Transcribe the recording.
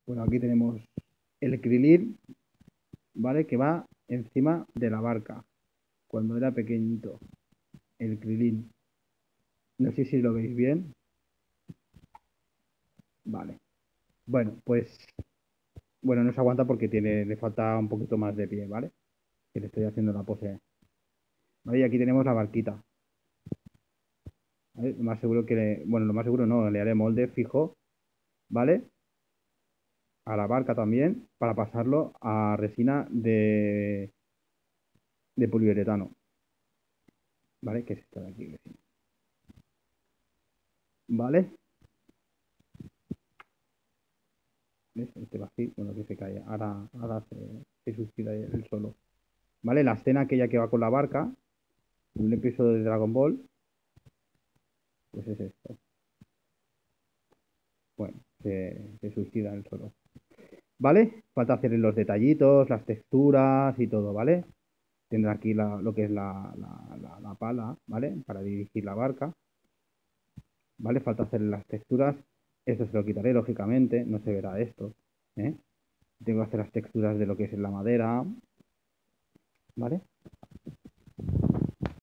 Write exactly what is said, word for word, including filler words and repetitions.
Bueno, aquí tenemos el Krilin, ¿vale? Que va encima de la barca, cuando era pequeñito. El Krilin. No sé si lo veis bien. Vale. Bueno, pues, bueno, no se aguanta porque tiene, le falta un poquito más de pie, ¿vale? Que le estoy haciendo la pose. Vale, y aquí tenemos la barquita. ¿Vale? Lo más seguro que le, bueno, lo más seguro no, le haré molde fijo, ¿vale? A la barca también, para pasarlo a resina de, de poliuretano, ¿vale? Que es esta de aquí, resina. ¿Vale? ¿Ves? Este va así, bueno, que se cae. Ahora, ahora se, se suicida él solo. ¿Vale? La escena aquella que va con la barca, en un episodio de Dragon Ball, pues es esto. Bueno, se, se suicida él solo. ¿Vale? Falta hacer los detallitos, las texturas y todo, ¿vale? Tendrá aquí la- lo que es la, la- la- la pala, ¿vale? Para dirigir la barca, ¿vale? Falta hacer las texturas. Esto se lo quitaré, lógicamente, no se verá esto, ¿eh? Tengo que hacer las texturas de lo que es la madera, ¿vale?